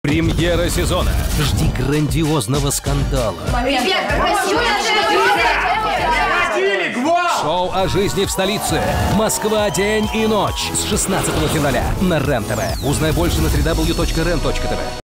Премьера сезона. Жди грандиозного скандала. Шоу о жизни в столице. Москва, день и ночь. С 16 февраля на РЕН-ТВ. Узнай больше на www.ren.tv.